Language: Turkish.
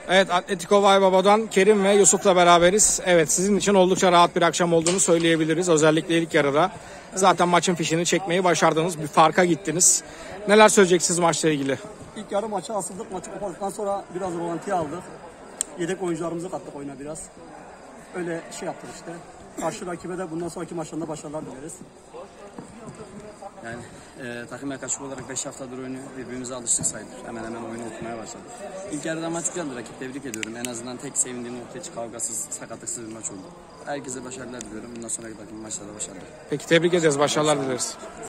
Evet, Atletico Vaybaba'dan Kerim ve Yusuf'la beraberiz. Evet, sizin için oldukça rahat bir akşam olduğunu söyleyebiliriz. Özellikle ilk yarıda. Zaten maçın fişini çekmeyi başardınız. Bir farka gittiniz. Neler söyleyeceksiniz maçla ilgili? İlk yarı maça asıldık. Maçı kopardıktan sonra biraz rolantiye aldık. Yedek oyuncularımızı kattık oyuna biraz. Öyle şey yaptık işte. Karşı rakibe de bundan sonraki maçlarında başarılar dileriz. Yani takım yaklaşık olarak 5 haftadır oyunu birbirimize alıştık sayılır. Hemen hemen oyunu okumaya başladık. İlk yarıda maç güzeldi. Rakip tebrik ediyorum. En azından tek sevindiğim nokta hiç kavgasız, sakatlıksız bir maç oldu. Herkese başarılar diliyorum. Bundan sonraki takım maçlarda başarılar. Peki, tebrik ederiz. Başarılar dileriz.